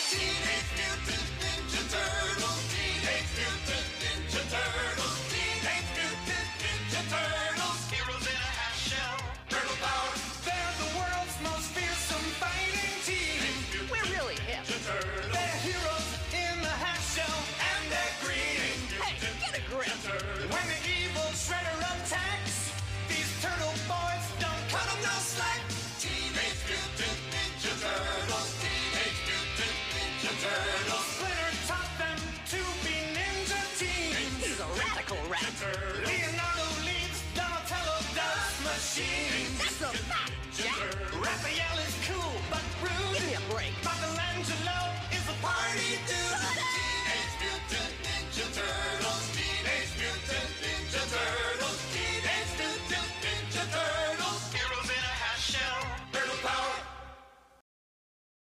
Teenage Mutant Ninja Turtles. Teenage Mutant Ninja Turtles. Teenage Mutant Ninja Turtles. Heroes in a half shell. Turtle power. They're the world's most fearsome fighting team. We're really hip. They're heroes in the half shell, and they're green. Hey, get a grip. When the evil Shredder attacks, these turtle boys don't cut 'em no slack. Teenage Mutant Ninja Turtles. Teenage Mutant Ninja Turtles. Splinter taught them to be ninja teens. He's a radical rat. Leonardo leads, Donatello does machines. That's a fact, Jack. Raphael